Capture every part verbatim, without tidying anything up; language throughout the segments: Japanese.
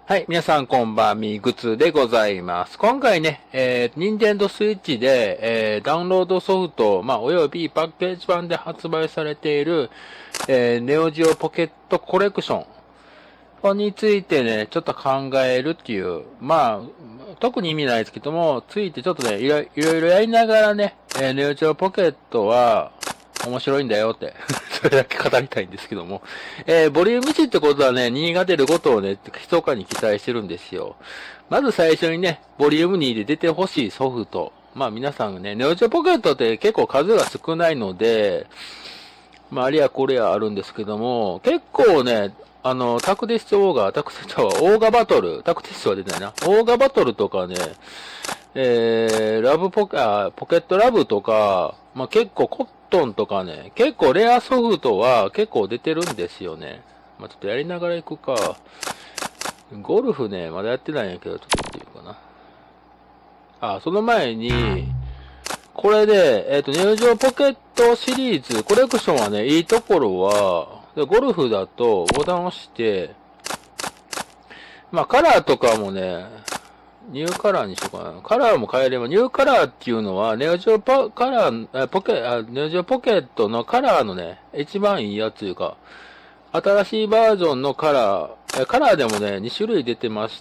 はい、皆さんこんばんみ、ぐつでございます。今回ね、えー、Nintendo Switch で、えー、ダウンロードソフト、まあ、およびパッケージ版で発売されている、えー、ネオジオポケットコレクションについてね、ちょっと考えるっていう、まあ、特に意味ないですけども、ついてちょっとね、いろいろいろやりながらね、えー、ネオジオポケットは、面白いんだよって、それだけ語りたいんですけども。えー、ボリュームいちってことはね、にが出ることをね、密かに期待してるんですよ。まず最初にね、ボリュームにで出てほしいソフト。まあ皆さんね、ネオジオポケットって結構数が少ないので、まああれやこれやあるんですけども、結構ね、あの、タクティスオーガー、タクティスはオーガバトル、タクティスは出てないな。オーガバトルとかね、えー、ラブポケ、あ、ポケットラブとか、まあ結構コットンとかね、結構レアソフトは結構出てるんですよね。まあちょっとやりながら行くか。ゴルフね、まだやってないんやけど、ちょっと見てみようかな。あ、その前に、これで、えっと、ネオジオポケットシリーズ、コレクションはね、いいところは、ゴルフだとボタンを押して、まあカラーとかもね、ニューカラーにしようかな。カラーも変えれば、ニューカラーっていうのは、ネオジオポカラー、ポケ、あ、ネオジオポケットのカラーのね、一番いいやつというか、新しいバージョンのカラー、カラーでもね、に種類出てまして、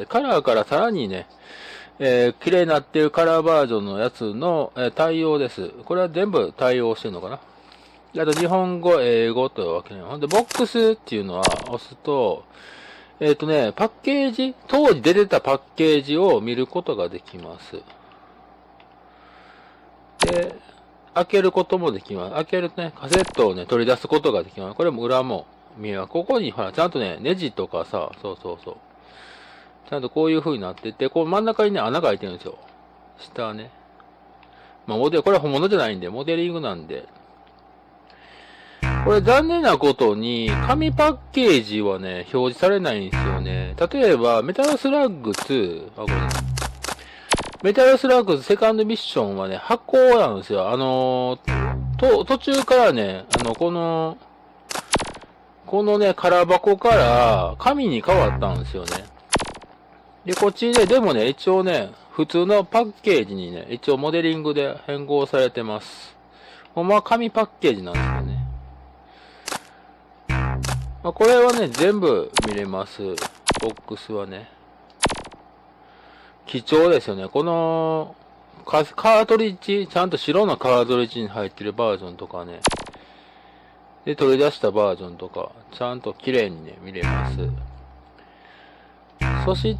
カラーからさらにね、えー、綺麗になっているカラーバージョンのやつの、えー、対応です。これは全部対応してるのかな。あと、日本語、英語というわけね。ほんで、ボックスっていうのは押すと、えっとね、パッケージ、当時出てたパッケージを見ることができます。で、開けることもできます。開けるとね、カセットをね、取り出すことができます。これも裏も見えます。ここに、ほら、ちゃんとね、ネジとかさ、そうそうそう。ちゃんとこういう風になってて、こう真ん中にね、穴が開いてるんですよ。下ね。まあ、モデル、これは本物じゃないんで、モデリングなんで。これ残念なことに、紙パッケージはね、表示されないんですよね。例えば、メタルスラッグツー、あ、これ、メタルスラッグズセカンドミッションはね、箱なんですよ。あのー、と、途中からね、あの、この、このね、空箱から紙に変わったんですよね。で、こっちで、でもね、一応ね、普通のパッケージにね、一応モデリングで変更されてます。ほんまは紙パッケージなんですよね。まあ、これはね、全部見れます。ボックスはね。貴重ですよね。このカ、カートリッジ、ちゃんと白のカートリッジに入ってるバージョンとかね。で、取り出したバージョンとか、ちゃんと綺麗にね、見れます。そして、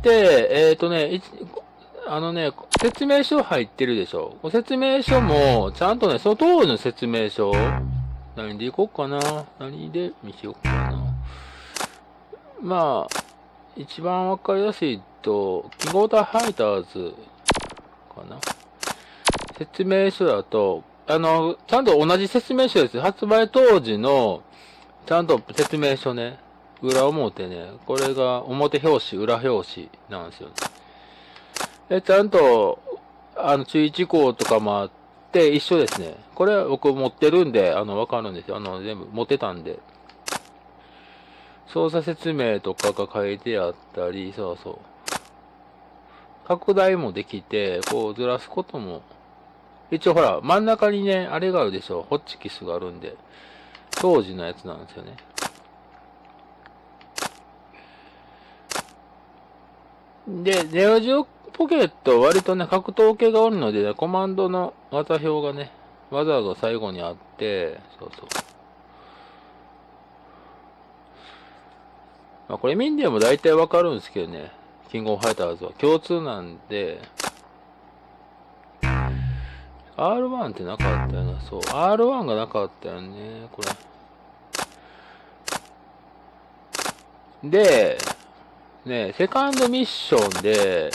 えっとね、あのね、説明書入ってるでしょ。説明書も、ちゃんとね、その通りの説明書。何でいこうかな。何で見せようかな。まあ、一番わかりやすいと、キングオーターハイターズかな。説明書だと、あの、ちゃんと同じ説明書です。発売当時の、ちゃんと説明書ね。裏表ね。これが表表紙、裏表紙なんですよね。で、ちゃんと、あの、注意事項とかもあって一緒ですね。これは僕持ってるんで、あの、わかるんですよ。あの、全部持ってたんで。操作説明とかが書いてあったり、そうそう。拡大もできて、こうずらすことも。一応ほら、真ん中にね、あれがあるでしょ。ホッチキスがあるんで。当時のやつなんですよね。で、ネオジオポケット割とね、格闘系がおるので、ね、コマンドの技表がね、技が最後にあって、そうそう。まあこれ見んでも大体わかるんですけどね。キングオブファイターズは共通なんで、アールワン ってなかったよな。そう。アールワン がなかったよね。これ。で、ね、セカンドミッションで、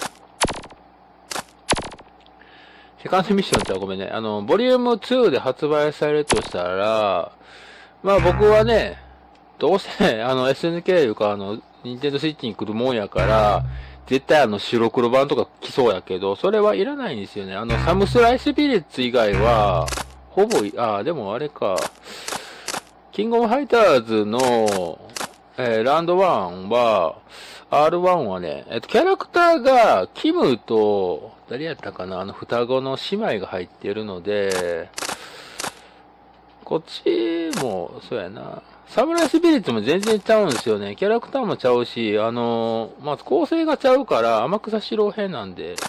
セカンドミッションってごめんね。あの、ボリュームツーで発売されるとしたら、まあ僕はね、どうせね、あの エスエヌケー いうか、あの、ニンテンドースイッチに来るもんやから、絶対あの白黒版とか来そうやけど、それはいらないんですよね。あの、サムスライスピリッツ以外は、ほぼ、あ、でもあれか、キングオブファイターズの、えー、ラウンドワンは、 アールワン はね、えっと、キャラクターが、キムと、誰やったかな、あの、双子の姉妹が入っているので、こっちも、そうやな。サムライスピリッツも全然ちゃうんですよね。キャラクターもちゃうし、あの、まず構成がちゃうから、天草四郎編なんで、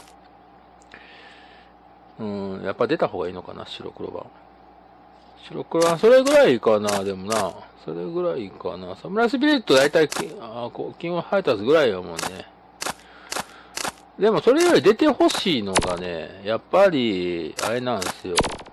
うん、やっぱ出た方がいいのかな、白黒版。白黒版、それぐらいかな、でもな。それぐらいかな。サムライスピリッツ大体、あこう、キングファイターズぐらいやもんね。でもそれより出てほしいのがね、やっぱり、あれなんですよ。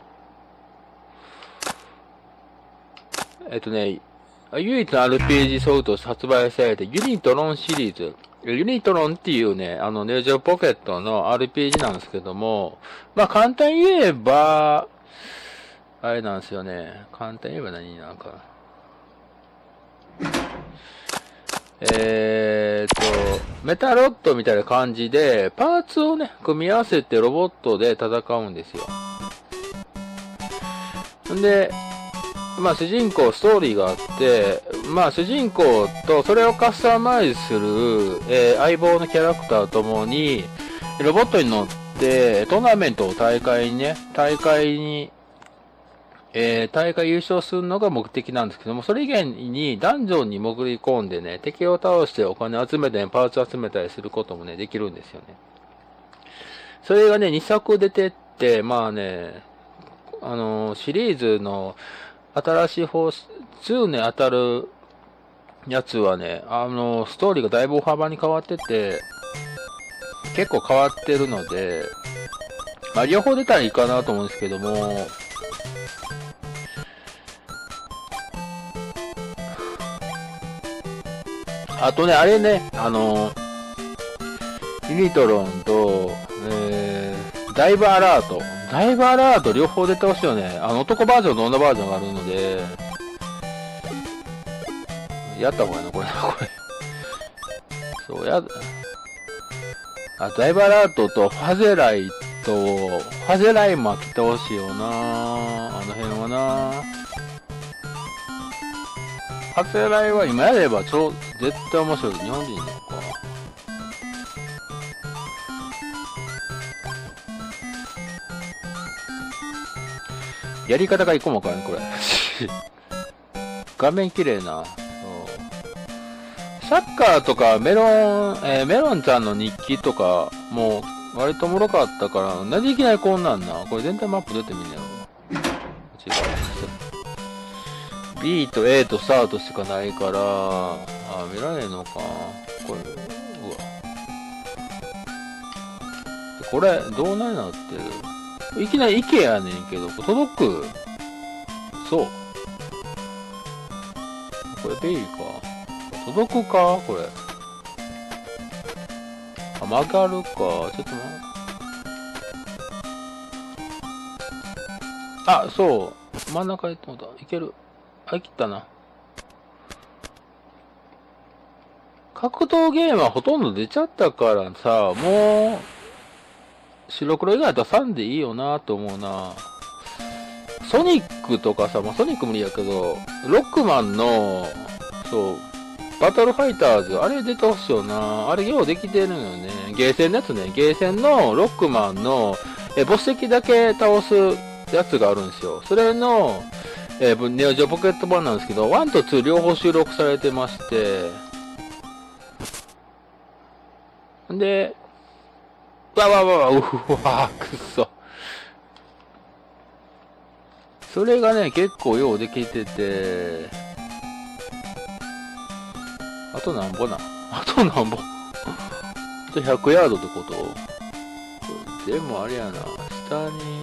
えっとね、唯一の アールピージー ソフトとして発売されて、ユニトロンシリーズ。ユニトロンっていうね、あの、ネオジオポケットの アールピージー なんですけども、まあ簡単に言えば、あれなんですよね。簡単に言えば何になるかな。えーっと、メタロットみたいな感じで、パーツをね、組み合わせてロボットで戦うんですよ。んで、まあ主人公ストーリーがあって、まあ主人公とそれをカスタマイズする、えー、相棒のキャラクターともに、ロボットに乗って、トーナメントを大会にね、大会に、えー、大会優勝するのが目的なんですけども、それ以外にダンジョンに潜り込んでね、敵を倒してお金集めたり、パーツ集めたりすることもね、できるんですよね。それがね、にさく出てって、まあね、あのー、シリーズの新しい方、にね、当たるやつはね、あのー、ストーリーがだいぶ大幅に変わってて、結構変わってるので、まあ両方出たらいいかなと思うんですけども、あとね、あれね、あの、ユニトロンと、えー、ダイブアラート。ダイブアラート両方出てほしいよね。あの、男バージョンと女バージョンがあるので、やった方がいいのこれ、これ。そう、や、あ、ダイブアラートとファゼライと、ファゼライも来てほしいよなあの辺はなファゼライは今やれば超、絶対面白い。日本人いいのか。やり方が一個もわからん、これ。画面綺麗な。サッカーとかメロン、えー、メロンちゃんの日記とか、もう割とおもろかったから、なんでいきなりこんなんな。これ全体マップ出てみんねやろ。違う。B と A とスタートしかないから、あ、見られんのか。これ、うわ。これ、どうなになってる？いきなり池やねんけど、届く？そう。これベイか。届くかこれ。あ、曲がるか。ちょっと待って。あ、そう。真ん中行ってもた。いける。あ、切ったな。格闘ゲームはほとんど出ちゃったからさ、もう、白黒以外だったらさんでいいよなと思うな。ソニックとかさ、まあ、ソニック無理やけど、ロックマンの、そう、バトルファイターズ、あれ出てほしいよな。あれようできてるのよね。ゲーセンのやつね。ゲーセンのロックマンの、え、ボス敵だけ倒すやつがあるんですよ。それの、えー、ネオジオポケット版なんですけど、ワンとツー両方収録されてまして、んで、わわわわ、うわくそ。それがね、結構ようできてて、あとなんぼな。あとなんぼ。あとひゃくヤードってこと？でもあれやな、下に、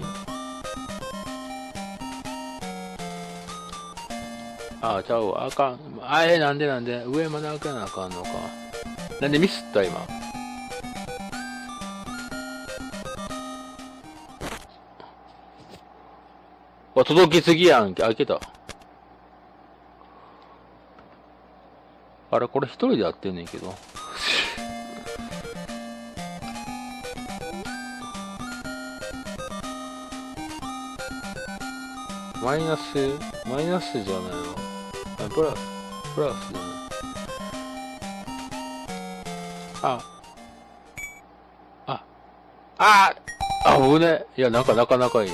あ、ちゃうわ、あかん。あれ、なんでなんで上まで開けなあかんのか。なんでミスった今。わ、届きすぎやんけ。開けた。あれ、これ一人でやってんねんけど。マイナス、マイナスじゃないわ。あ、プラス、プラスじゃない。 あ、あ、あ、あ、危ね。いや、なんかなかなかいい。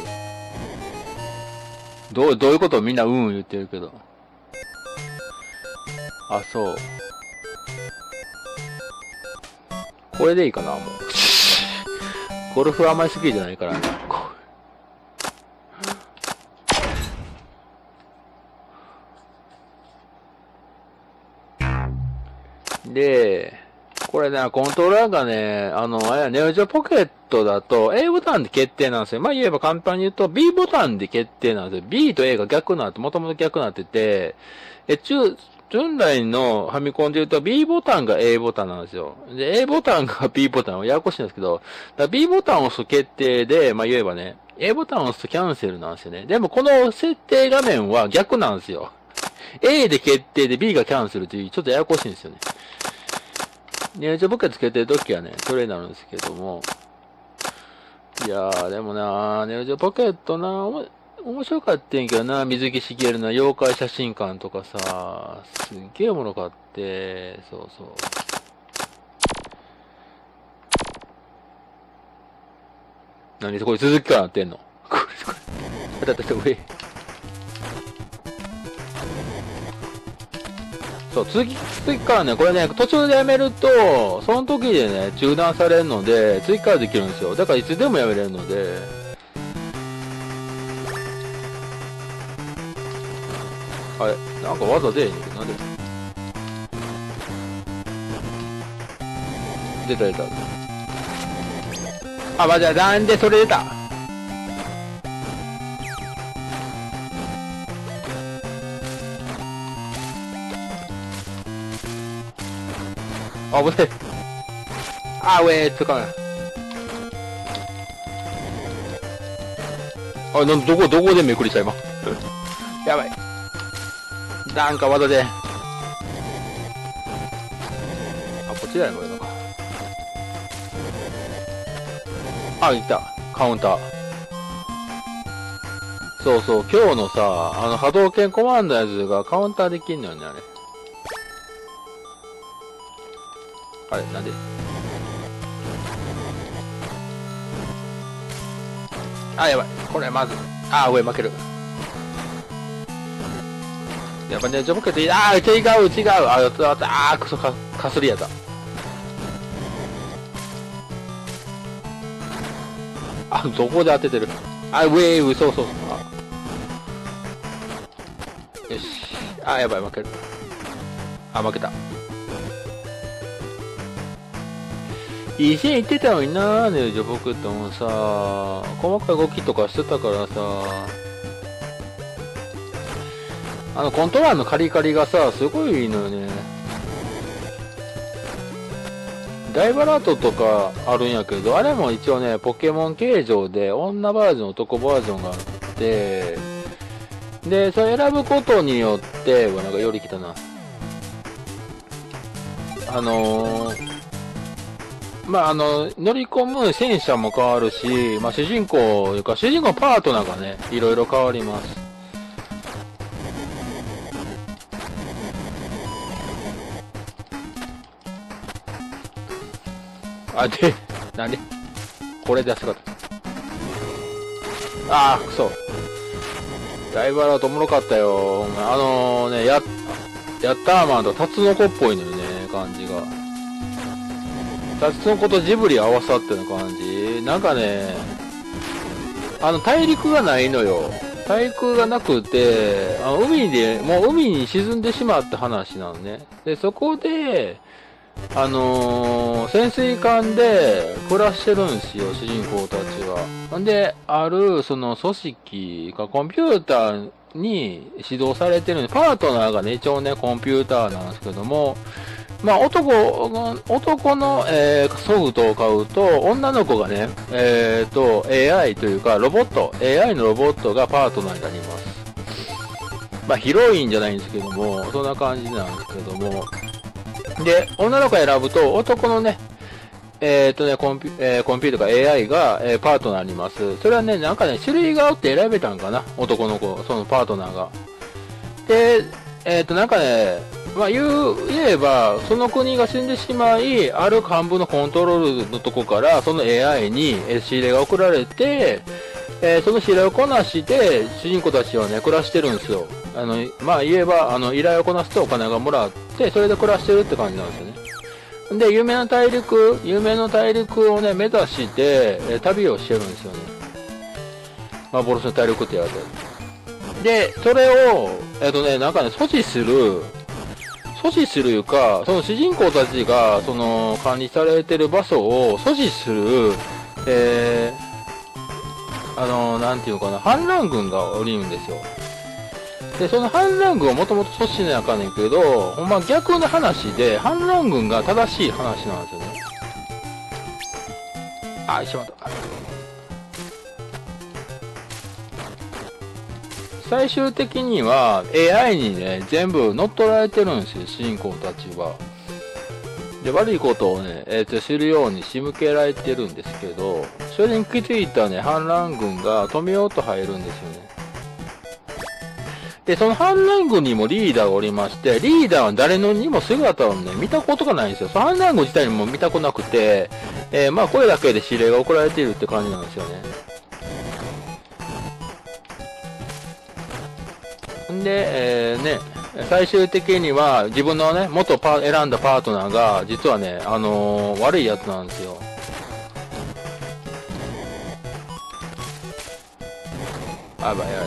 どう、どういうことみんなうんうん言ってるけど。あ、そう。これでいいかな、もう。ゴルフあんまり好きじゃないからね。で、これね、コントローラーがね、あの、あれや、ネオジオポケットだと A ボタンで決定なんですよ。まあ言えば簡単に言うと B ボタンで決定なんですよ。B と A が逆になって、もともと逆になってて、え、中、従来のファミコンで言うと B ボタンが A ボタンなんですよ。で、A ボタンが B ボタンはややこしいんですけど、だ B ボタンを押す決定で、まあ言えばね、A ボタンを押すとキャンセルなんですよね。でもこの設定画面は逆なんですよ。A で決定で B がキャンセルという、ちょっとややこしいんですよね。ネオジオポケットつけてるときはね、それになるんですけども。いやー、でもなー、ネオジオポケットなー、面白かったんやけどな、水木しげるの妖怪写真館とかさ、すっげえおもろかって、そうそう。何これ続きからなってんのこれ、これ。だって、上。そう、続き、続きからね、これね、途中でやめると、その時でね、中断されるので、続きからできるんですよ。だからいつでもやめれるので、あれ、なんか技出えへんねんけど、なんで出た出た。あ、まじゃあ、なんでそれ出たあ、危ない。あ、上、つかない。あ、なん、どこ、どこでめくりした今。やばい。なんか技で。あ、こっちだよ、これのか。あ、いた。カウンター。そうそう、今日のさ、あの、波動拳コマンドのやつがカウンターできんのよね、あれ。あれ、なんであ、やばい。これ、まず。あ、上負ける。やっぱね、ジョブケットいい。あー、違う、違う。あ、やった、あー、くそ、か、かすりやった。あ、どこで当ててる。あ、上、上、そうそう。あよし。あ、やばい、負ける。あ、負けた。いい線いってたのになーね、ジョブケットもさ、細かい動きとかしてたからさ、あの、コントローラーのカリカリがさ、すごいのよね。ダイバラートとかあるんやけど、あれも一応ね、ポケモン形状で、女バージョン、男バージョンがあって、で、それ選ぶことによって、うわ、なんかより来たな。あのー、まあ、あの、乗り込む戦車も変わるし、まあ、主人公というか、主人公のパートナーがね、いろいろ変わります。あ、で、なんでこれで安かった。あー、くそ。ダイバラーとおもろかったよ。あのー、ね、や、ヤッターマンとタツノコっぽいのよね、感じが。タツノコとジブリ合わさっての感じ。なんかね、あの、大陸がないのよ。大陸がなくて、あの海で、もう海に沈んでしまった話なのね。で、そこで、あのー、潜水艦で暮らしてるんですよ、主人公たちは。んで、ある、その組織がコンピューターに指導されてるんで、パートナーがね、一応ね、コンピューターなんですけども、まあ、男の、男の、えー、ソフトを買うと、女の子がね、えーと、エーアイ というか、ロボット、エーアイ のロボットがパートナーになります。まあ、ヒロインじゃないんですけども、そんな感じなんですけども、で、女の子を選ぶと、男のね、えっ、ー、とね、コンピュ、えー、コンピューターか エーアイ が、えー、パートナーになります。それはね、なんかね、種類があって選べたんかな、男の子、そのパートナーが。で、えっ、ー、と、なんかね、 まあ言う、言えば、その国が死んでしまい、ある幹部のコントロールのとこから、その エーアイ に指令が送られて、えー、その指令をこなして、主人公たちはね、暮らしてるんですよ。あの、まあ言えば、あの、依頼をこなすとお金がもらって、それで暮らしてるって感じなんですよね。で、有名な大陸、有名な大陸をね、目指して、えー、旅をしてるんですよね。幻の大陸ってやつ。で、それを、えっとね、なんかね、阻止する、阻止するいうか、その主人公たちが、その、管理されてる場所を阻止する、えー、あの、なんていうかな、反乱軍がおりるんですよ。で、その反乱軍をもともと阻止しなあかんねんけど、ほんま逆の話で、反乱軍が正しい話なんですよね。あ、しまった。最終的には エーアイ にね、全部乗っ取られてるんですよ、主人公たちは。で、悪いことをね、えー、と知るように仕向けられてるんですけど、それに気づいたね、反乱軍が止めようと入るんですよね。で、その反乱軍にもリーダーがおりまして、リーダーは誰のにも姿をね、見たことがないんですよ。その反乱軍自体にも見たことなくて、えー、まあ、これだけで指令が送られているって感じなんですよね。で、えー、ね、最終的には自分のね、元パ選んだパートナーが、実はね、あのー、悪いやつなんですよ。あ、やばいやば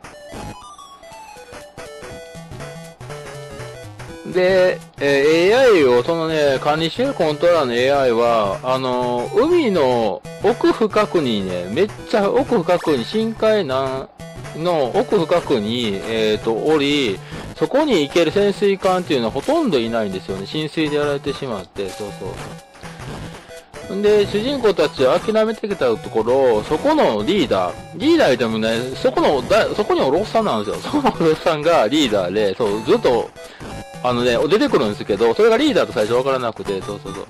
い。で、えー、エーアイ を、そのね、管理してるコントローラーの エーアイ は、あのー、海の奥深くにね、めっちゃ奥深くに深海な、の奥深くに、えっと、おり、そこに行ける潜水艦っていうのはほとんどいないんですよね。浸水でやられてしまって、そうそう。んで、主人公たちは諦めてきたところ、そこのリーダー、リーダーでもね、そこの、だそこにおるおっさんなんですよ。そのおっさんがリーダーで、そう、ずっと、あのね、出てくるんですけど、それがリーダーと最初わからなくて、そうそうそう。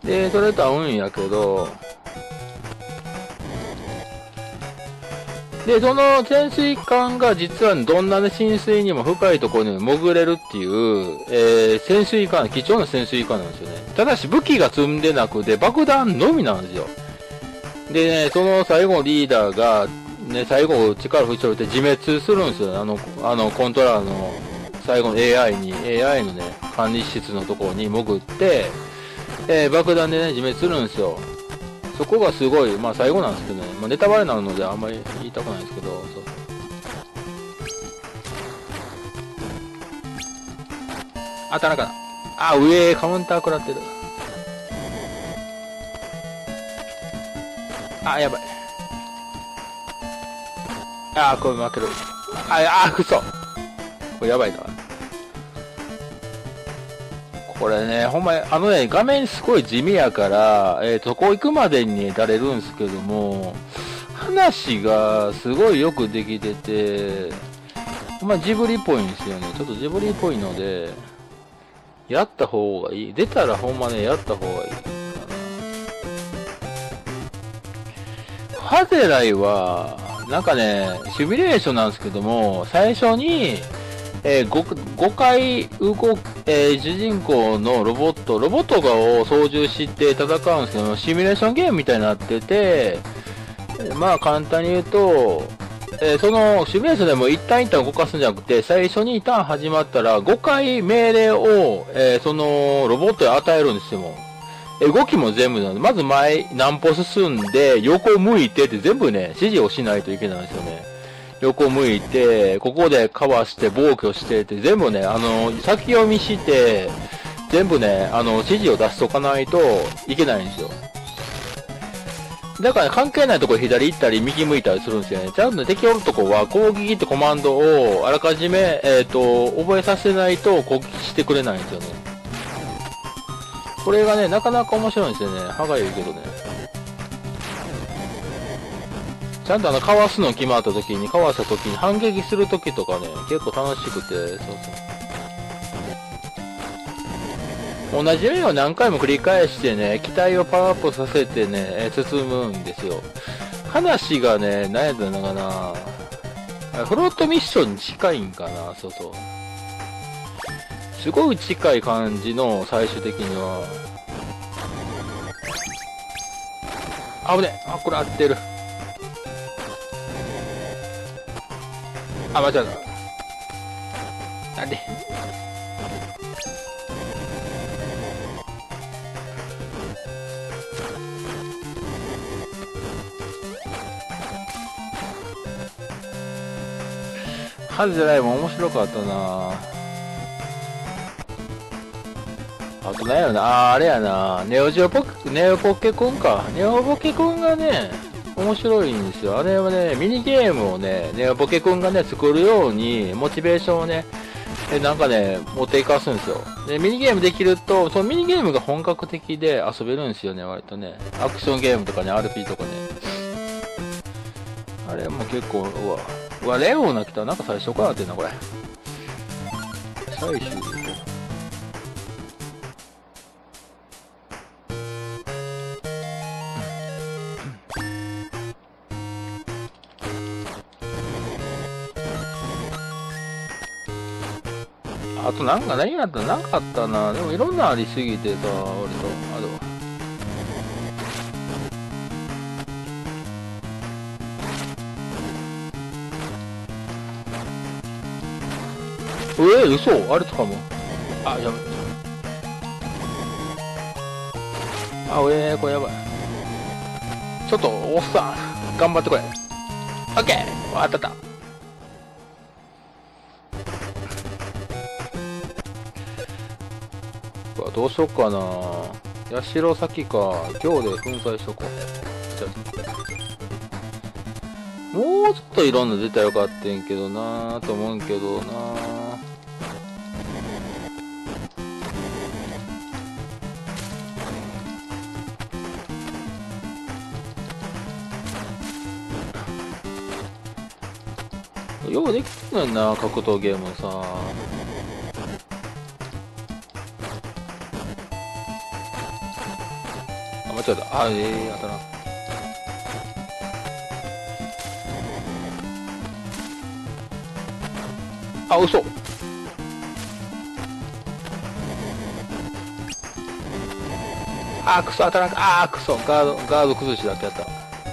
で、それと会うんやけど、で、その潜水艦が実はどんな浸水にも深いところに潜れるっていう、えー、潜水艦、貴重な潜水艦なんですよね。ただし武器が積んでなくて爆弾のみなんですよ。でね、その最後のリーダーが、ね、最後力振り絞って自滅するんですよ。あの、あの、コントローラーの最後の エーアイ に、エーアイ のね、管理室のところに潜って、えー、爆弾でね、自滅するんですよ。そこがすごい、まあ最後なんですけどね、まあ、ネタバレなのであんまり言いたくないんですけど、そう当たらなかな。あ、上、カウンター食らってる。あ、やばい。あ、これ負ける。あ、あ、くそ。これやばいな。これね、ほんまに、あのね、画面すごい地味やから、えっと、そこ行くまでにね、だれるんですけども、話がすごいよくできてて、ほんまジブリっぽいんですよね。ちょっとジブリっぽいので、やった方がいい。出たらほんまね、やった方がいい。ハゼライは、なんかね、シミュレーションなんですけども、最初に、えー、5, 5回動く、えー、主人公のロボット、ロボットがを操縦して戦うんですけど、シミュレーションゲームみたいになってて、まあ簡単に言うと、えー、そのシミュレーションでも一旦一旦動かすんじゃなくて、最初にターン始まったらごかい命令を、えー、そのロボットに与えるんですよ。えー、動きも全部なんで、まず前何歩進んで、横向いてって全部ね、指示をしないといけないんですよね。横向いて、ここでかわして防御してって全部ね、あの、先読みして、全部ね、あの、指示を出しとかないといけないんですよ。だから、ね、関係ないところ左行ったり右向いたりするんですよね。ちゃんとね、敵おるとこは攻撃ってコマンドをあらかじめ、えっと、覚えさせないと攻撃してくれないんですよね。これがね、なかなか面白いんですよね。歯がゆいけどね。ちゃんとあの、かわすの決まった時に、かわした時に反撃する時とかね、結構楽しくて、そうそう。同じように何回も繰り返してね、機体をパワーアップさせてね、進むんですよ。話がね、何やったのかな、フロートミッションに近いんかな、そうそう。 すごい近い感じの、最終的には。あぶねあ、これ合ってる。あ、間違えた。なんでハズじゃないもん面白かったな。あとなんやろな、あー、あれやな、ネオジオポケ、ネオポケコンか。ネオポケコンがね、面白いんですよ。あれはね、ミニゲームをね、ネオポケコンがね、作るように、モチベーションをね、えなんかね、持っていかすんですよ。で、ミニゲームできると、そのミニゲームが本格的で遊べるんですよね、割とね。アクションゲームとかね、アールピー とかね。あれも結構、うわ、うわ、レオーナ来た。なんか最初からなってんな、これ。最終。あとなんか何やったらなかったな。でもいろんなありすぎてさ、割と。あと。えー、嘘あれとかも。あ、やばい。あ、えー、これやばい。ちょっと、おっさん、頑張ってこれ。オッケーあったった。どうしよっかな。八代先か。今日で粉砕しとこう。もうちょっといろんな出たらよかったんけどなーと思うんけどなー。ようできてんのやんな、格闘ゲームさ。あ、間違えた。あ、ええー、当たらん。あ、嘘。あ、クソ当たらんか。あ、クソ。ガード、ガード崩しだけやった。よ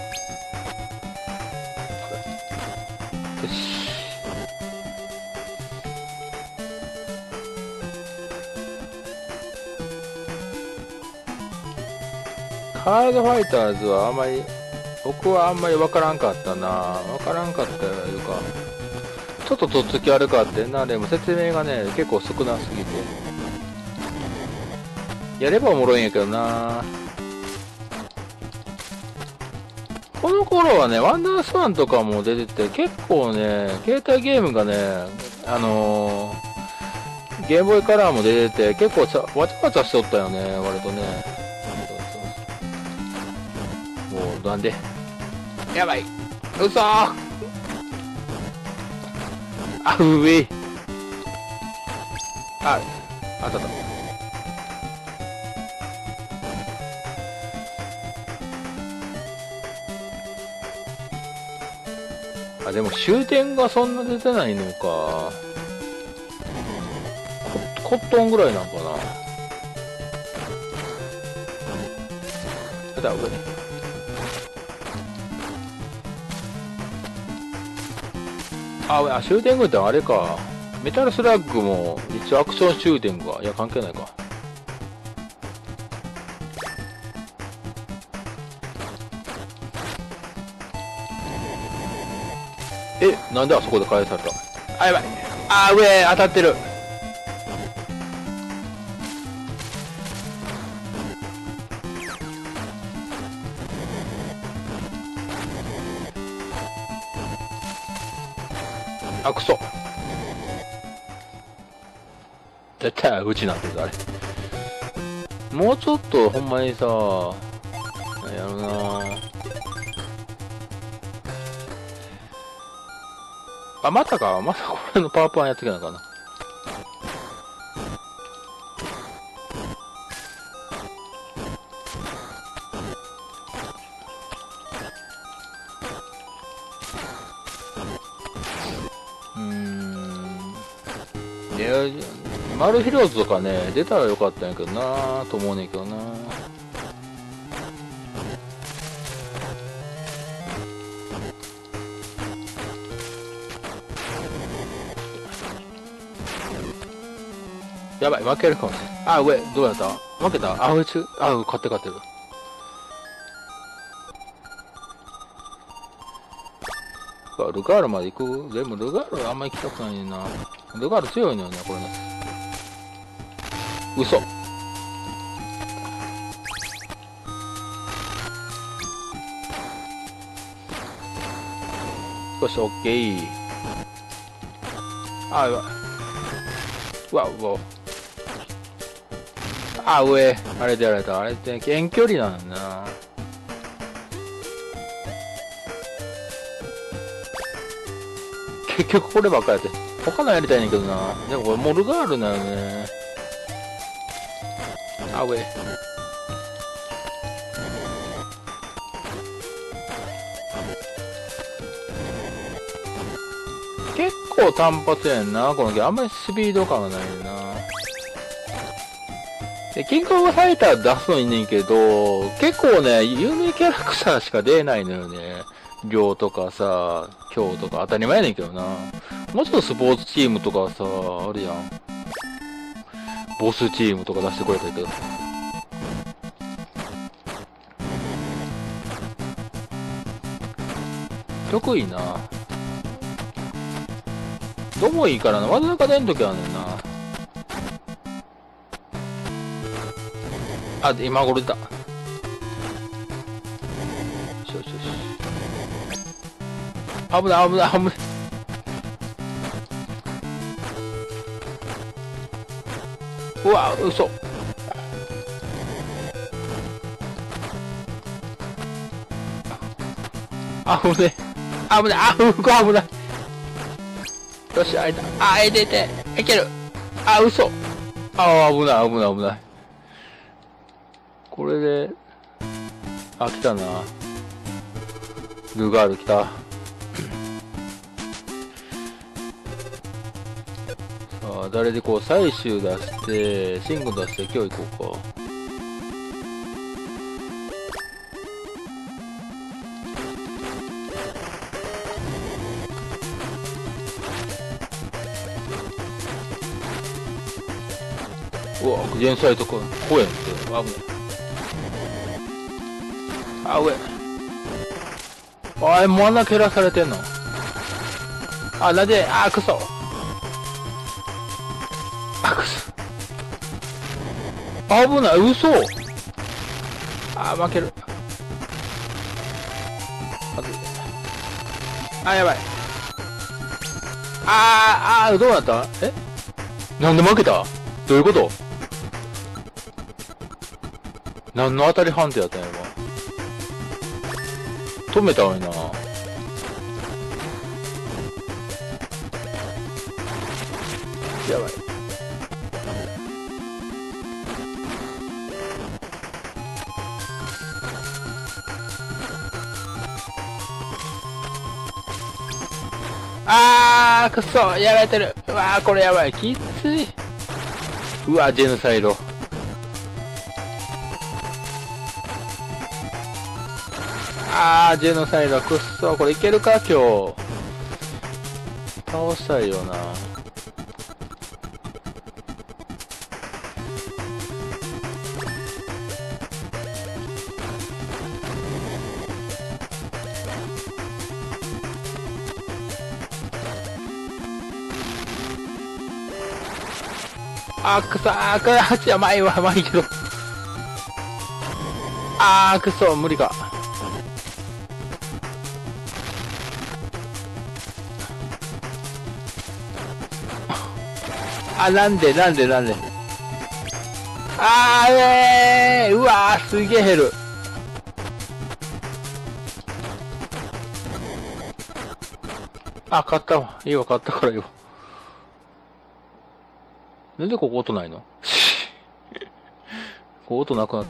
し。カードファイターズはあんまり、僕はあんまりわからんかったな。わからんかったいうか、ちょっととっつき悪かってんな。でも説明がね、結構少なすぎて。やればおもろいんやけどな。この頃はね、ワンダースワンとかも出てて、結構ね、携帯ゲームがね、あのー、ゲームボーイカラーも出てて、結構ちゃわちゃわちゃしとったよね、割とね。もう、なんでやばい嘘ーあ、うえあ、あったあった。あ、でも終点がそんな出てないのか。コ、コットンぐらいなんかな。出た、上。あ、あ、終点群ってあれか。メタルスラッグも一応アクション終点か。いや、関係ないか。え、なんであそこで返された。あ、やばい。あ、上、当たってる。あ、クソ。絶対うちなんてあれ。もうちょっとほんまにさ、なんやろな。あ、またか。またこれのパワープワンやっていかないかな。うーん。ネオ、 マルヒローズとかね、出たらよかったんやけどなぁと思うねんけどな。やばい、負けるかもしれない。あ、上、どうやった？負けた？あ、上中、あ、勝って勝ってる。ルガールまで行く？でもルガールあんま行きたくないねんな。ルガール強いのよね、これね。嘘。よし、オッケー。あ、うわ。うわ、うわ。あ、上。あれでやられた。あれって遠距離なんだな。結局こればっかやって。他のやりたいねんけどな。でもこれモルガールなのね。あ、上。結構単発やんな、このゲーム。あんまりスピード感がないねんな。で、キングオブファイター出すのいいねんけど、結構ね、有名キャラクターしか出ないのよね。量とかさ、今日とか当たり前やねんけどな。もうちょっとスポーツチームとかさ、あるやん。ボスチームとか出してくれたけど。得意な。どうもいいからな。技が出んときあんねんな。あ、で、今頃出た。よしよしよし。危ない危ない危ない。うわ、嘘。危ねえ。危ない。あ、うこ危ない。よし、あいた。あ、あいてて。いける。あ、嘘。あ、危ない危ない危ない。これで、あ、来たな。ルガール来た。さあ、誰でこう、最終出して、シングル出して、今日行こうか。うわ、前菜とか、こうやんって。危ない。あ、上。おい、もう穴蹴らされてんの。あ、なんで、あ、くそ。あ、くそ。危ない、嘘。あ、負ける。あ、やばい。あー、あー、どうなった？え？なんで負けた？どういうこと？何の当たり判定やったんやろ。止めたのにな。やばい。あー、くそ、やられてる。うわー、これやばい。きつい。うわ、ジェノサイド。あー、ジェノサイド。くっそ、これいけるか、今日。倒したいよな。あー、くそ、あー、くそ、やばいわ、まいけど。あー、くそ、無理か。あ、なんで、なんで、なんで。あー、えー、うわー、すげえ減る。あ、買ったわ。いいわ、買ったからいいわ。なんでここ音ないの？ここ音なくなった。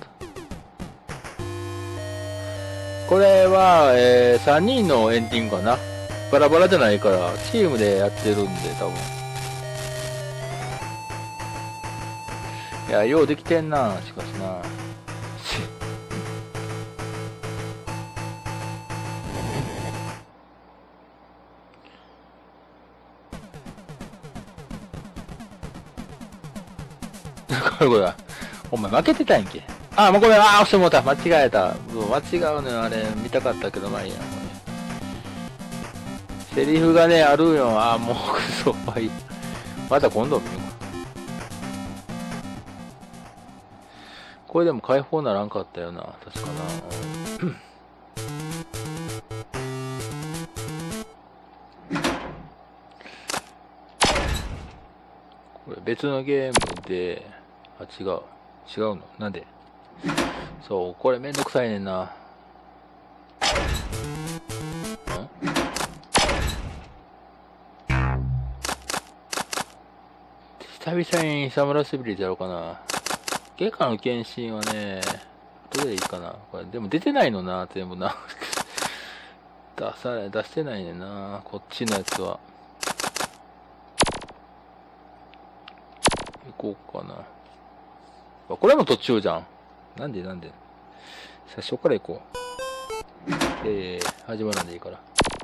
これは、えー、さんにんのエンディングかな。バラバラじゃないから、チームでやってるんで、多分。 いや、ようできてんな、しかしな。これこれ。お前負けてたんやんけ。あ、もうごめん、あ、押してもうた。間違えた。もう間違うのよ、あれ。見たかったけど、まあいいや。セリフがね、あるよ。あ、もう、くそ、まあいい。また今度見ようか。これでも解放ならんかったよな。確かな。これ別のゲームで、あ、違う。違うのなんでそう、これめんどくさいねんな。ん久々にサムラシビリでやろうかな。外科の検診はね、どれでいいかな。これ、でも出てないのな、全部な。出さない、出してないねんな、こっちのやつは。行こうかな。これも途中じゃん。なんでなんで最初から行こう。えー、始まらんでいいから。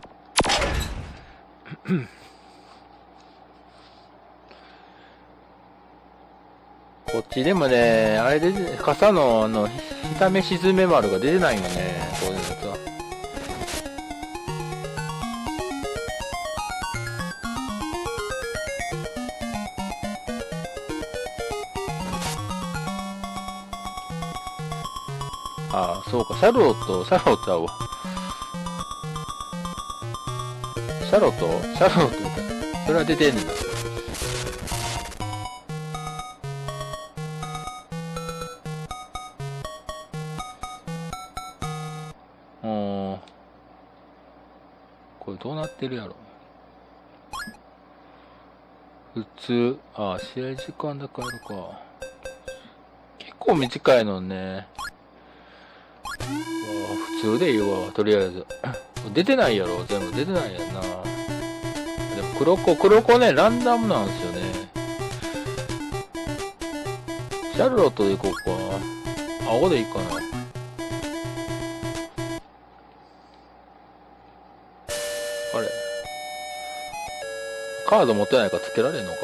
こっちでもね、あれで、傘の、あの、ひためしずめ丸が出てないよね、こういうやつは。ああ、そうか、シャロット、シャロットはわ。シャロットシャロットそれは出てんねんだ。うーん。これどうなってるやろ。普通、ああ、試合時間だからか。結構短いのね。普通でいいわ、とりあえず。出てないやろ、全部出てないやんな。でも黒子、黒子ね、ランダムなんですよね。シャルロットでいこうか。青でいいかな。あれカード持ってないからつけられんのか。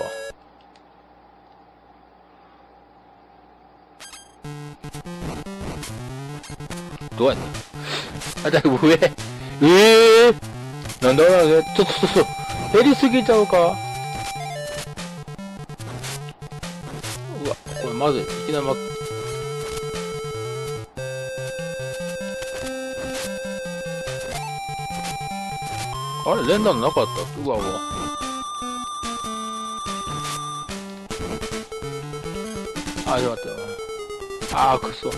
どうやねん。あ、だいぶ上。ええー、なんだろうね。ちょっとちょっと、減りすぎちゃうか。うわ、これまずい。いきなりま、あれ連打のなかった。うわうわ。あ、よかったよ。あー、くそ。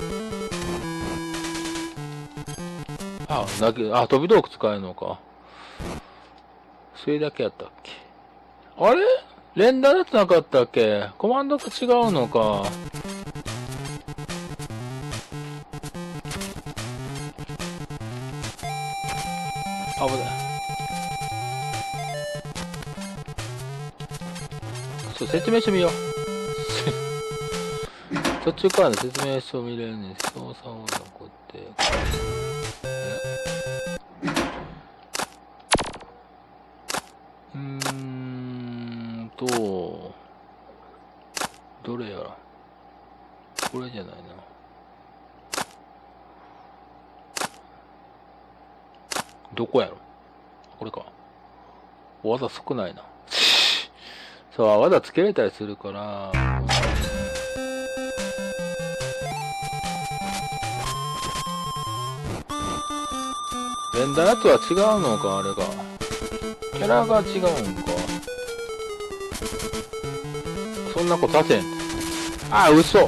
あ、だけ、あ、飛び道具使えるのか。それだけやったっけ。あれ連打のやつなかったっけ。コマンドが違うのか。危ない。ちょっと説明してみよう。途中からの説明書を見れるんです。操作を残って。うーんと、どれやら。これじゃないな。どこやろ。これか。技少ないな。そう、技つけれたりするから、連打のやつは違うのか、あれが。キャラが違うんか。そんなことさせん。あ、嘘。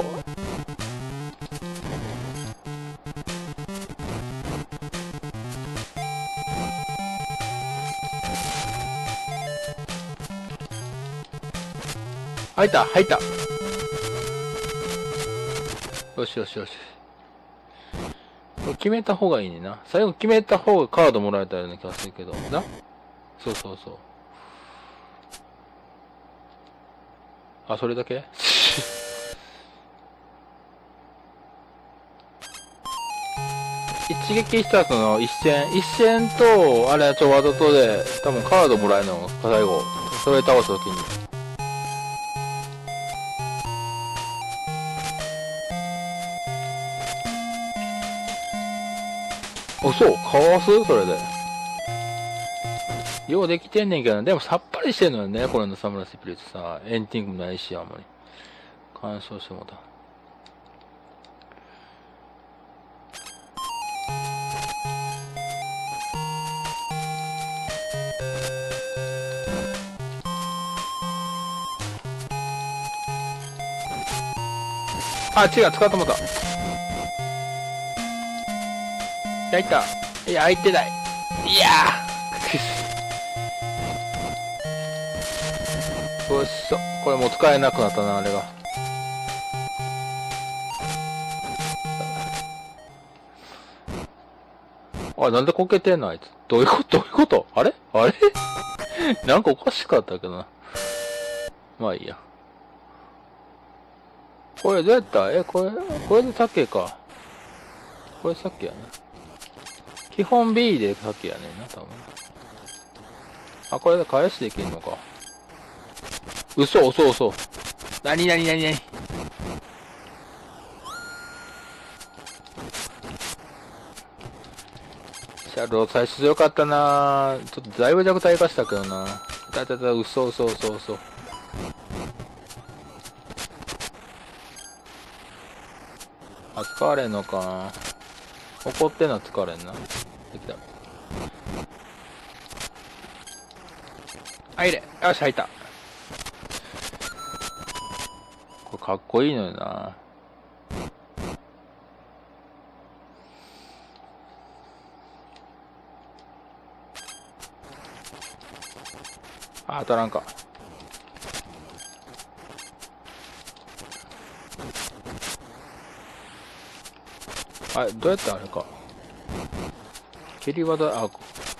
入った、入った。よしよしよし。これ決めた方がいいねんな。最後決めた方がカードもらえたような気がするけど。なそうそうそう。あ、それだけ一撃したその一戦、一戦と、あれ、ちょ、ワードとで、多分カードもらえるの、最後。それ倒すときに。嘘かわすそれで。ようできてんねんけど、でもさっぱりしてんのよね、これのサムライスピリッツさ。エンディングもないし、あんまり。干渉してもうた。あ、違う、使ってもうた。焼いた。いや、開いてない。いやーうっそ。これもう使えなくなったな、あれが。あ、なんでこけてんのあいつ。どういうことどういうことあれあれなんかおかしかったけどな。まあいいや。これどうやったえ、これ、これで鮭か。これ鮭やな。基本 B で鮭やねんな、多分。あ、これで返しできんのか。嘘、嘘、嘘。なになになになにシャドウ最初強かったなぁ。ちょっとだいぶ弱体化したけどな。だだだ、嘘、嘘、嘘、嘘。あ、使われんのか。怒ってんのは使われんな。できた。入れ。よし、入った。これかっこいいのよな。あ、当たらんか。あれ、どうやってあれか。蹴り技、あ、ん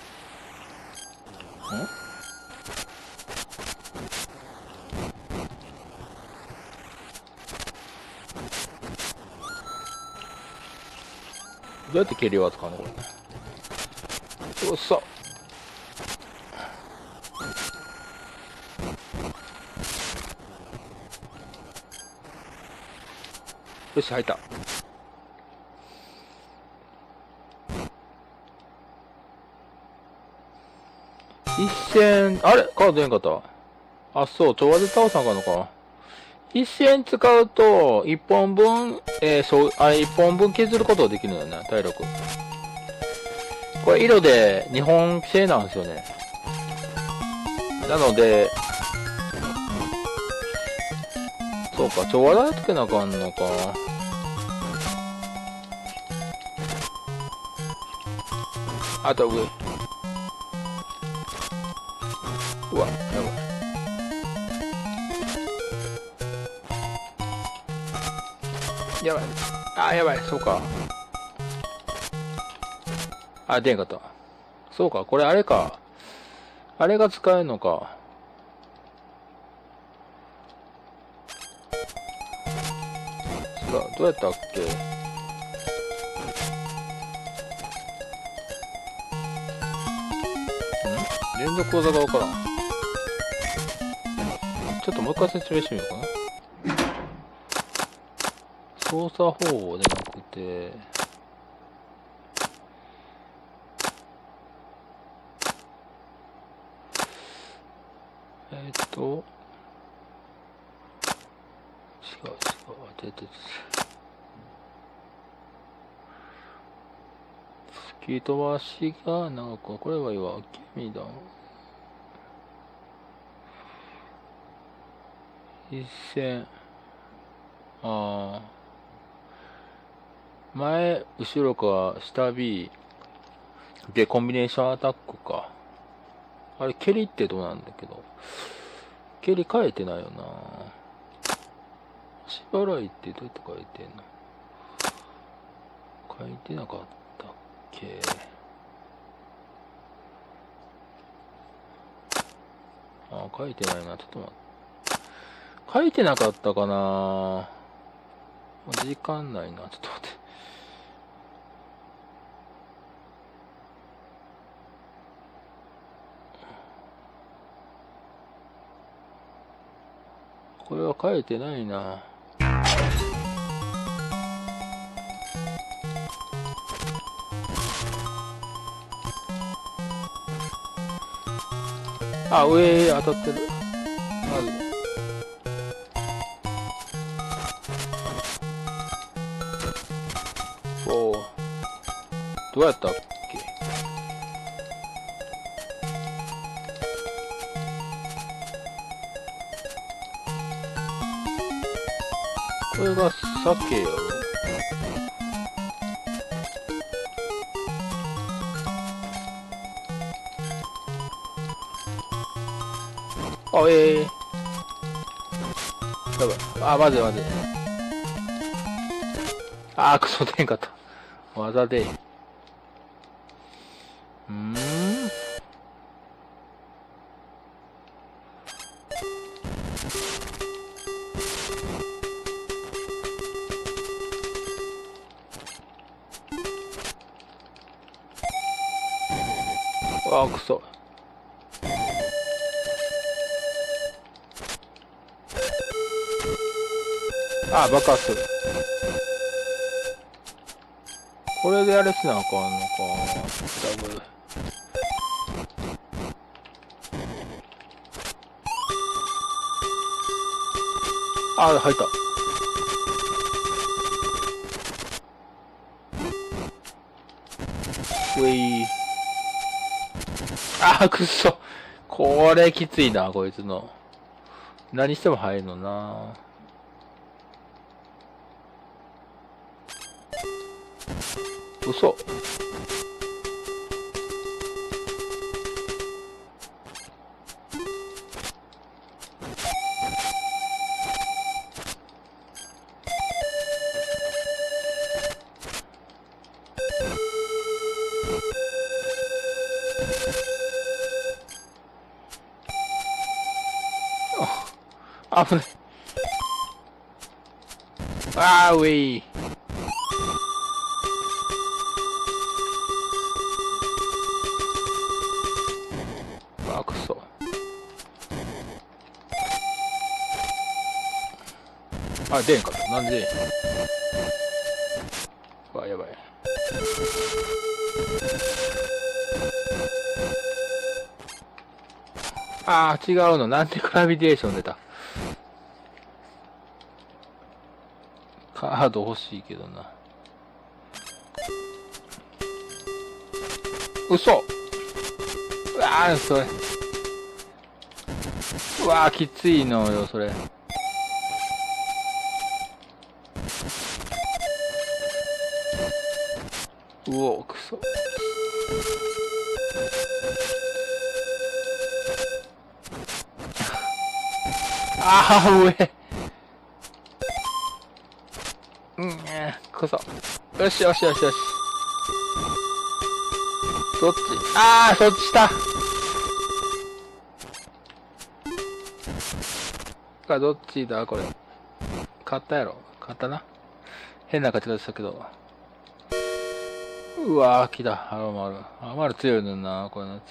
どうやって蹴り技使うのこれ。うっそ。よし、入った。一戦、あれカード出んかった。あ、そう、調和で倒さんかんのか。一戦使うと、一本分、えー、そう、あれ、一本分削ることができるんだよね、体力。これ、色で日本製なんですよね。なので、そうか、調和台つけなあかんのか。あと上。うわ、やばい。やばい。あ、やばい、そうか。あ、出んかった。そうか、これあれか。あれが使えるのか。違う、どうやったっけ。ん連続技がわからん。ちょっともう一回説明してみようかな。操作方法でなくて、えー、っと、違う違う、当ててて。突き飛ばしが、なんか、これはいいわ、君だ。一戦。ああ。前、後ろか、下 B。で、コンビネーションアタックか。あれ、蹴りってどうなんだけど。蹴り変えてないよな。足払いってどうやって書いてんの書いてなかったっけ。あ、書いてないな。ちょっと待って。書いてなかったかな。時間ないな。ちょっと待って。 これは変えてないな。あ、上当たってる。まず。おお。どうやったっけ？これが鮭よ。あ、ええー。やばい。あ、まずいまずい。あー、クソ出んかった。技で。うーん。あー、クソ。あー、爆発する。これであれしなあかんのか。ダブル。あー、入った。ういー。あー、くっそ。これきついな、こいつの。何しても入るのな。嘘。あ、危ない。あー、ウェイ。あ、くそ。あ、出んかった。なんで？うわ、やばい。あー、違うの。なんでグラビテーション出た？カード欲しいけどな。嘘！うわー、それ。うわー、きついのよ、それ。うお、くそ。あー、上。うん、くそ。よしよしよしよし。どっち？あー、そっちだ。か、どっちだ、これ。買ったやろ。買ったな。変な勝ち方したけど。うわー、来た。アロマル。アロマル強いのな、このやつ。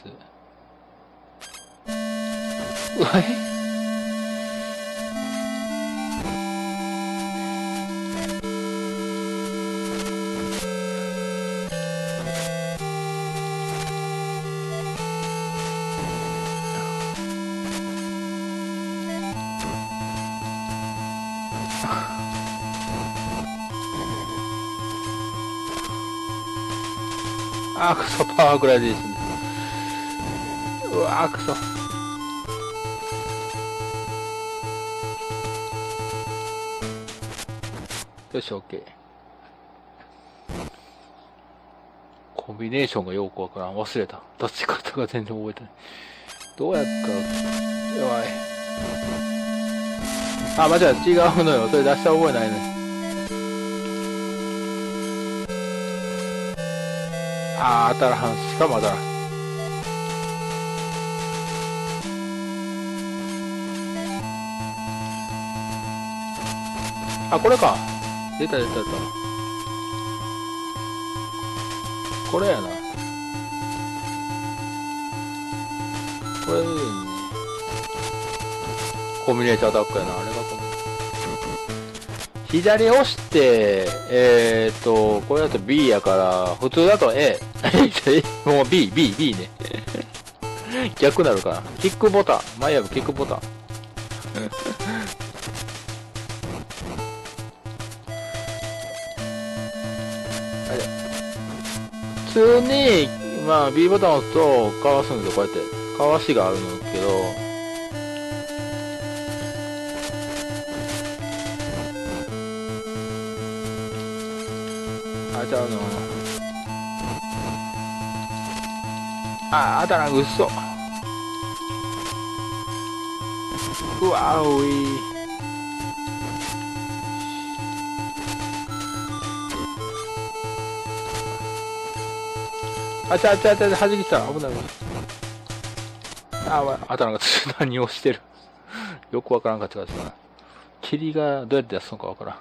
うわ、えあー、くそ、パワーグラデーション。うわー、くそ。よし、オッケー。コンビネーションがよくわからん。忘れた。どっちかとか全然覚えてない。どうやったら、やばい。あ、間違えた。違うのよ。それ出した覚えないね。あー、当たらん。しかも当たらん。あ、これか。出た出た出た。これやな。これ、コンビネーションアタックやな。あれがコンビネーション。 左押して、えーっと、これだと B やから、普通だと A。もう B、B、B ね。逆なるかな。キックボタン。前やぶキックボタン。普通に、まあ B ボタンを押すと、かわすんですよ、こうやって。かわしがあるんですけど、あ、ちゃうの。あ、あたら、うっそ。うわおい。あちゃあちゃあちゃ、弾きた。危ない。あ、わ、あたらが何をしてる。よくわからんかったからさ。霧がどうやって出すのかわからん。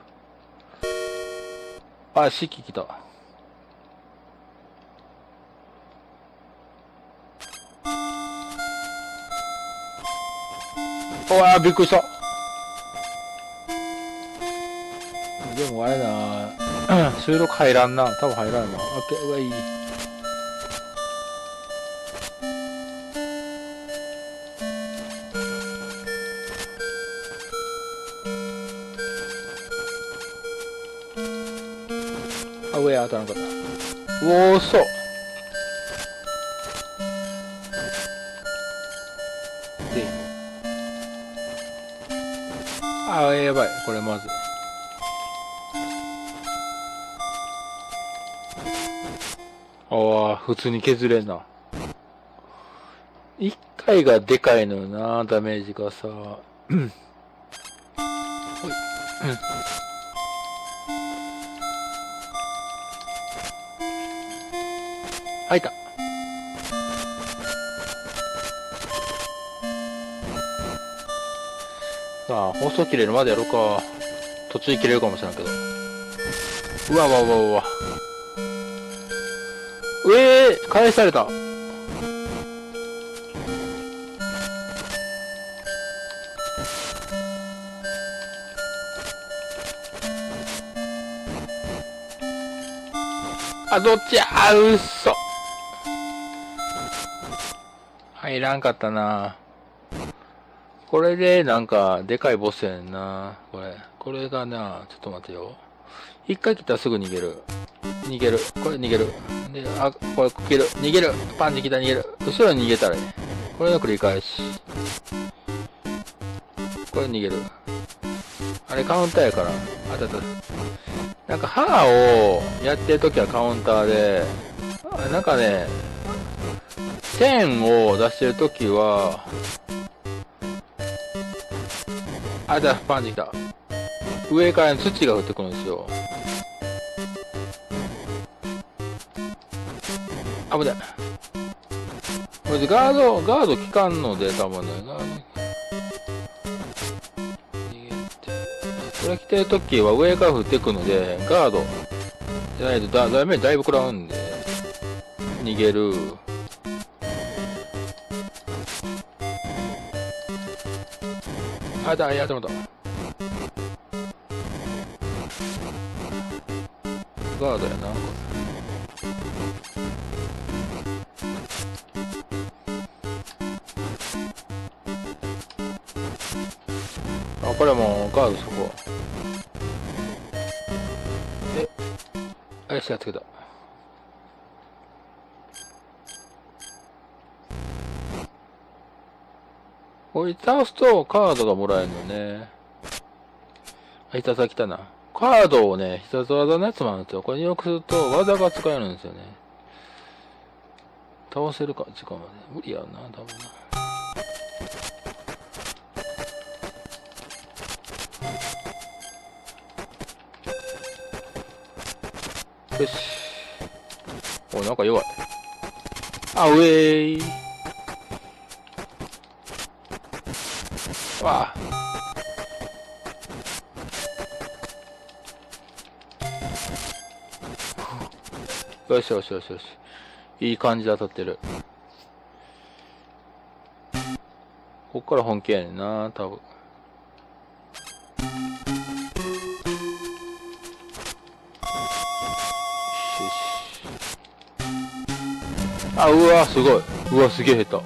あ、四季来た。うわー、びっくりした。でもあれな、収録入らんな。多分入らんな。オッケー、うわ、いい。あ、上当たらんかった。うおー、そう。で、あ、やばい。これまず。ああ、普通に削れんな。一回がでかいのよな、ダメージがさ。うん。ほい。うん。開いた。さあ、放送切れるまでやろうか。途中切れるかもしれんけど。うわうわうわうわ。うえー、返された。あ、どっちや、あ、うっそ。入らんかったな。これで、なんか、でかいボスやねんな。これ。これがな、ちょっと待てよ。一回切ったらすぐ逃げる。逃げる。これ逃げる。で、あ、これ切る。逃げる。パンチ来た逃げる。後ろに逃げたらね。これの繰り返し。これ逃げる。あれカウンターやから。あたた。なんか歯をやってるときはカウンターで、なんかね、線を出してるときは、あ、じゃあパンチ来た。上から土が降ってくるんですよ。危ない。これでガード、ガード効かんので、多分ね、ガード。逃げて。これ来てるときは上から降ってくるので、ガード。じゃないとダ、ダメージだいぶ食らうんで、逃げる。あ、だ、やってもらった。ガードやな、これ。あ、これもうガードそこ。え、よし、やっつけた。これ倒すとカードがもらえるのね。あ、必殺技来たな。カードをね、必殺技のやつもあるんですよ。これ入力すると技が使えるんですよね。倒せるか、時間まで。無理やな、多分な。よし。お、なんか弱い。あ、上ー。わあ。よしよしよしよし。いい感じで当たってる。こっから本気やねんな、多分。 あ、うわ、すごい。うわ、すげえ下手。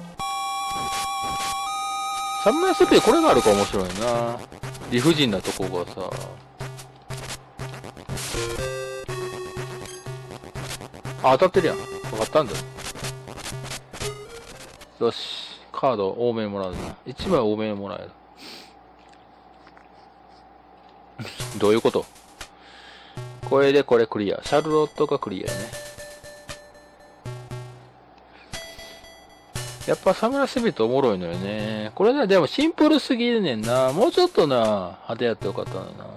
サムライスピードこれがあるから面白いな。理不尽なとこがさ。あ、当たってるやん。分かったんだよ。よし。カード多めにもらうな。いちまい多めにもらえる。どういうこと？これでこれクリア。シャルロットがクリアね。やっぱサムライスピードおもろいのよね。これね、でもシンプルすぎるねんな。もうちょっとな、派手やってよかったのよな。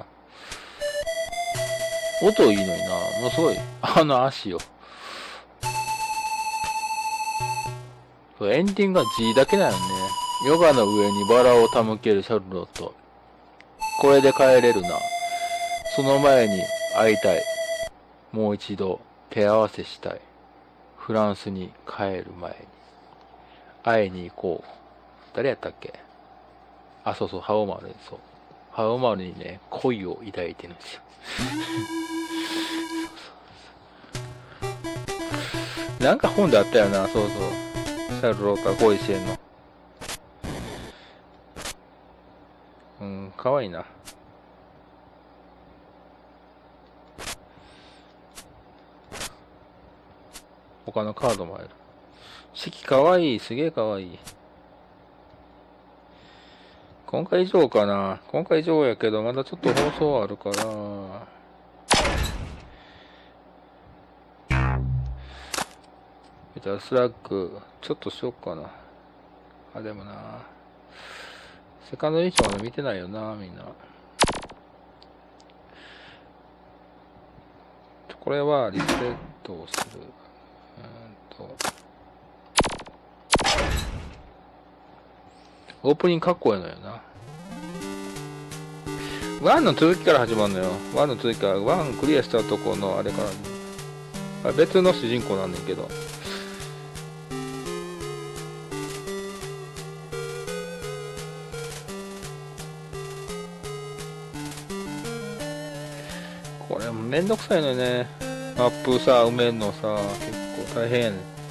音いいのにな。もうすごい。あの足よ。エンディングが G だけなのね。ヨガの上にバラを手向けるシャルロット。これで帰れるな。その前に会いたい。もう一度手合わせしたい。フランスに帰る前に。会いに行こう。誰やったっけ？あ、そうそう、ハオマル。そう。ハオマルにね、恋を抱いてるんですよ。なんか本であったよな、そうそう。シャルロータ恋してんの。うん、かわいいな。他のカードもある。四季かわいい、すげえかわいい。今回以上かな。今回以上やけど、まだちょっと放送あるから。メタルスラッグ、ちょっとしよっかな。あ、でもな。セカンドインションまだ見てないよな、みんな。これはリセットをする。うんと。オープニングかっこいいのよな。ワンの続きから始まるのよ。ワンの続きから、ワンクリアしたとこのあれから、ね、あ別の主人公なんだけど。これもめんどくさいのよね。マップさ、埋めんのさ、結構大変やねん。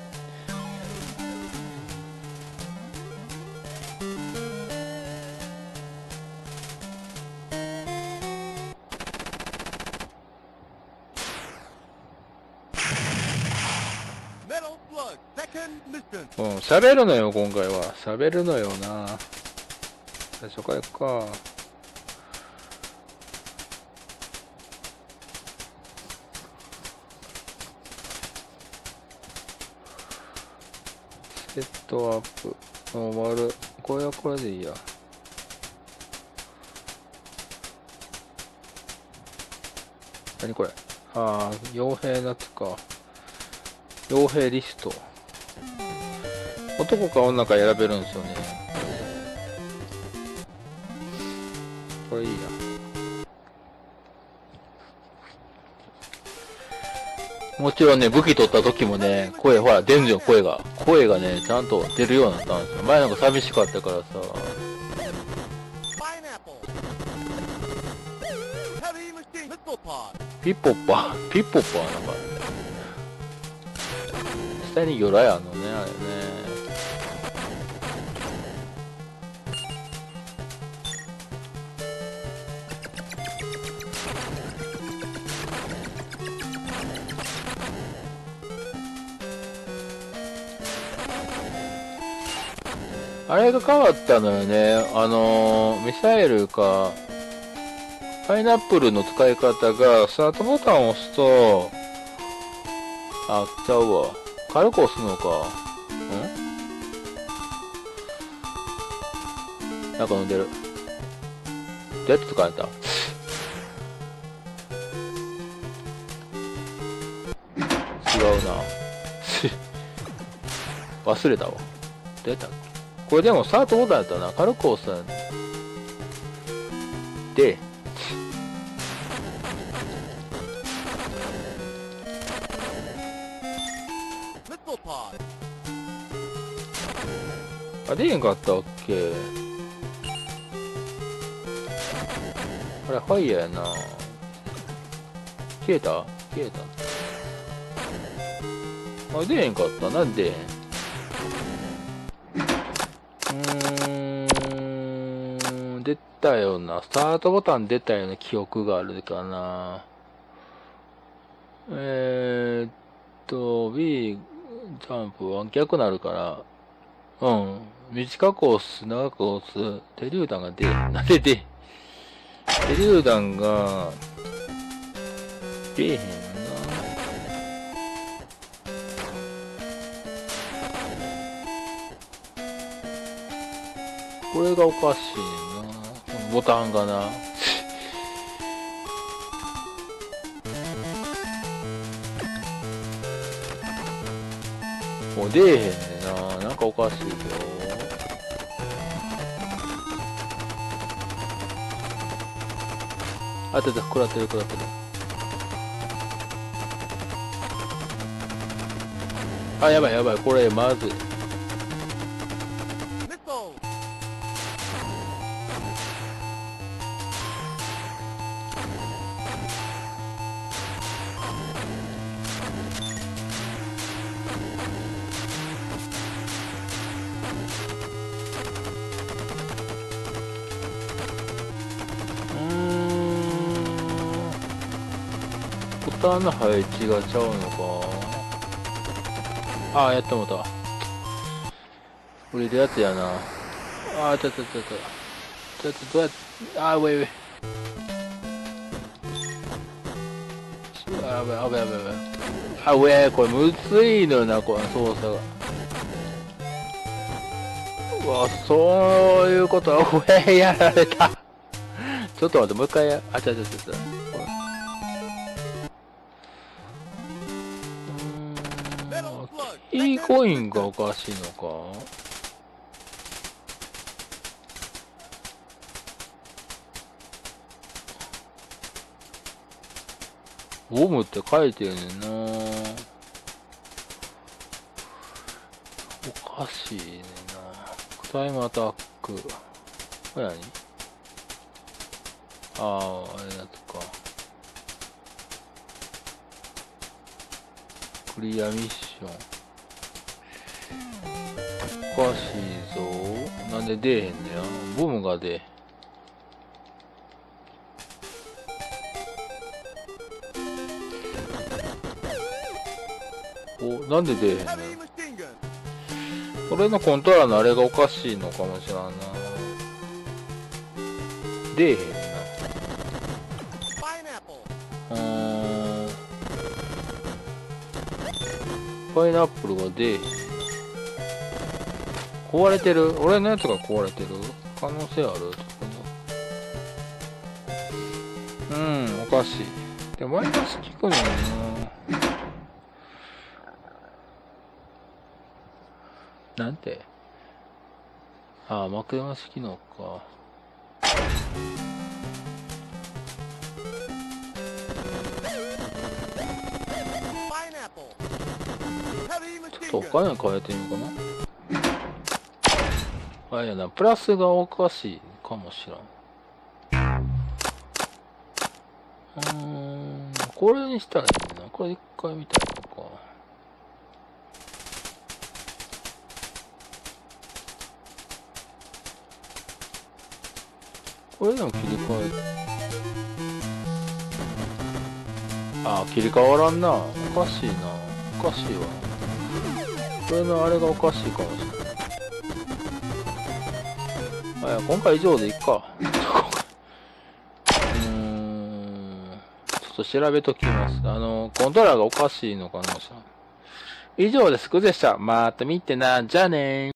うん、喋るのよ、今回は。喋るのよな。最初から行くか。セットアップ。ノーマル。これはこれでいいや。何これ。ああ、傭兵のやつか。傭兵リスト。男か女か選べるんですよね。これいいや。もちろんね、武器取った時もね、声、ほら、出んのよ、声が。声がね、ちゃんと出るようになったんですよ。前なんか寂しかったからさ。ピッポッパー、ピッポッパーなんか、下に魚雷あんのね、あれね。あれが変わったのよね。あのー、ミサイルか、パイナップルの使い方が、スタートボタンを押すと、あ、ちゃうわ。軽く押すのか。んなんか飲んでる。どうやって使えた？違うな。忘れたわ。どうやったっけ？これでもスタートボタンやったな。軽く押す。で、あ、出へんかったっけ？あれ、ファイヤーやな。消えた？消えた。 あ、出へんかった。なんで出へん。うーん、出たような。スタートボタン出たような記憶があるかな。えーっと、B、ジャンプは逆なるから、うん。短く押す、長く押す。手榴弾が出、なんで出、手榴弾が、出えへんな。これがおかしいねんな。このボタンがな。もう出えへんねんな。なんかおかしいよ。あ、出た、食らってる食らってる。あ、やばいやばい、これまずい。ボタンの配置がちゃうのか。ああ、やってもうた。売れるやつやな。ああ、ちょっとちょっと。ちょっとどうやって、ああ、ウェイウェイ。あべあべあべあべ。あ、ウェイ、これむずいのよな、この操作が。うわ、そういうことは、ウェイやられた。ちょっと待って、もう一回や、あ、ちょちょちょちょ。いいコインがおかしいのか。ボムって書いてるねんな。おかしいねんな。タイムアタック。これ何？ああ、あれやつか。クリアミッション。おかしいぞ。なんで出えへんねや。ボムが出。お、なんで出えへんねん。これのコントローラーのあれがおかしいのかもしらんな。出えへんな。うーん。パイナップルが出えへん。壊れてる？俺のやつが壊れてる？可能性ある？うん、おかしい。でもマイナス効くのよな。なんて？ああ、マクマス機能か。ちょっとお金変えてみようかな。あ、いやな、プラスがおかしいかもしらん。うーん、これにしたらいいな。これ一回見たらいいのか。これでも切り替え。あ、切り替わらんな。おかしいな。おかしいわ。これのあれがおかしいかもしれない。あ、いや、今回以上でいっか。うーん。ちょっと調べときます。あの、コントローラーがおかしいのかな。以上です。グでした。また見てな。じゃあねー。